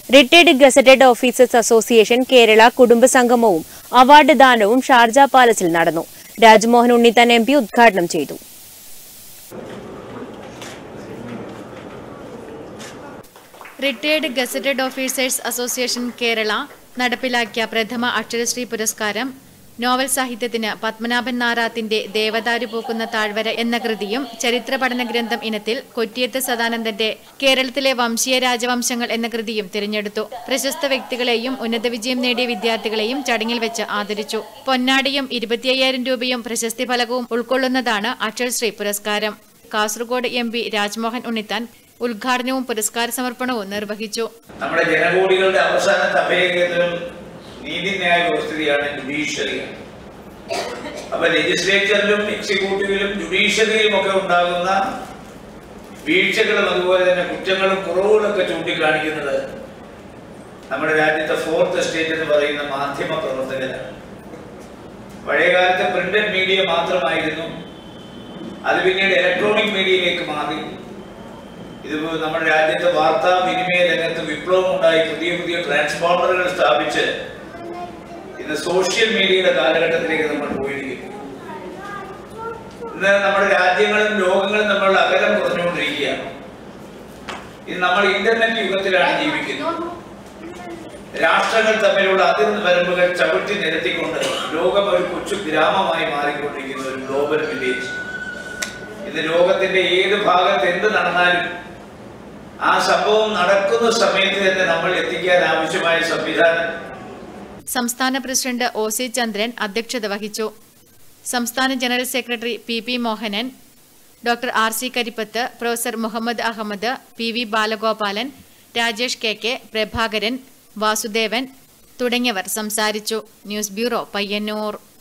Retired gazetted officers association Kerala കുടുംബ സംഗമവും award ദാനവും Sharjah പാലസിൽ നടന്നു. രാജ്മോഹൻ ഉണ്ണിത്താൻ MP ഉദ്ഘാടനം ചെയ്തു. Retired gazetted officers association Kerala നടപ്പിലാക്കിയ പ്രഥമ അക്ഷരശ്രീ പുരസ്കാരം നോവൽ സാഹിത്യത്തിന് പത്മനാഭൻ നാറാത്തിന്റെ ദേവദാരു പൂക്കുന്ന താഴ്വര എന്ന കൃതിയും ചരിത്ര പഠന ഗ്രന്ഥം ഇനത്തിൽ കൊറ്റിയത്ത് സദാനന്ദന്റെ കേരളത്തിലെ വംശീയ രാജവംശങ്ങൾ എന്ന കൃതിയും തിരഞ്ഞെടുത്തു. പ്രശസ്ത വ്യക്തികളെയും ഉന്നത വിജയം നേടിയ വിദ്യാർത്ഥികളെയും ചടങ്ങിൽ വെച്ച് ആദരിച്ചു. പൊന്നാടിയും 25,000 രൂപയും പ്രശസ്തി ഫലകവും ഉൾക്കൊള്ളുന്നതാണ് അക്ഷരശ്രീ പുരസ്കാരം. കാസർഗോഡ് MP രാജ്മോഹൻ ഉണ്ണിത്താൻ ഉദ്ഘാടനവും പുരസ്കാര സമർപ്പണവും നിർവഹിച്ചു. നമ്മുടെ ജനകോടികളുടെ അവസാനത്തെ അഭയകേന്ദ്രം നീതിന്യായ വ്യവസ്ഥയാണ് ജുഡീഷ്യറി. അപ്പൊ ലെജിസ്ലേച്ചറിലും എക്സിക്യൂട്ടീവിലും ജുഡീഷ്യറിയിലും ഒക്കെ ഉണ്ടാകുന്ന വീഴ്ചകളും അതുപോലെ തന്നെ കുറ്റങ്ങളും കുറവുകളൊക്കെ ചൂണ്ടിക്കാണിക്കുന്നത് നമ്മുടെ രാജ്യത്തെ 4th എസ്റ്റേറ്റ് എന്ന് പറയുന്ന മാധ്യമ പ്രവർത്തകരാണ്. പഴയകാലത്തെ പ്രിന്റഡ് മീഡിയ മാത്രമായിരുന്നു, അത് പിന്നീട് ഇലക്ട്രോണിക് മീഡിയയിലേക്ക് മാറി. ഇത് നമ്മുടെ രാജ്യത്തെ വാർത്താ വിനിമയ രംഗത്ത് വിപ്ലവം ഉണ്ടായി പുതിയ പുതിയ ട്രാൻസ്ഫോർമറുകൾ സ്ഥാപിച്ച് ഇന്ന് സോഷ്യൽ മീഡിയയുടെ കാലഘട്ടത്തിലേക്ക് നമ്മൾ പോയിരിക്കുന്നു. ഇന്ന് നമ്മുടെ രാജ്യങ്ങളും ലോകങ്ങളും തമ്മിലുള്ള അകലം കുറഞ്ഞുകൊണ്ടിരിക്കുകയാണ്. ഇത് നമ്മൾ ഇന്റർനെറ്റ് യുഗത്തിലാണ് ജീവിക്കുന്നത്. രാഷ്ട്രങ്ങൾ തമ്മിലുള്ള അതിർവരമ്പുകൾ ചവിട്ടി നിരത്തിക്കൊണ്ട് ലോകം ഒരു കൊച്ചു ഗ്രാമമായി മാറിക്കൊണ്ടിരിക്കുന്ന ഒരു ഗ്ലോബൽ വില്ലേജ്. ഇത് ലോകത്തിന്റെ ഏത് ഭാഗത്ത് എന്ത് നടന്നാലും ആ സംഭവം നടക്കുന്ന സമയത്ത് തന്നെ നമ്മൾ എത്തിക്കാൻ ആവശ്യമായ സംവിധാനം. സംസ്ഥാന പ്രസിഡന്റ് OC ചന്ദ്രൻ അധ്യക്ഷത വഹിച്ചു. സംസ്ഥാന general secretary PP Mohanan, doctor RC Karippath, professor Muhammad Ahmed, PV Balagopalan, Rajesh KK, Prabhakaran, Vasudevan തുടങ്ങിയവർ സംസാരിച്ചു. News bureau, Payyanur.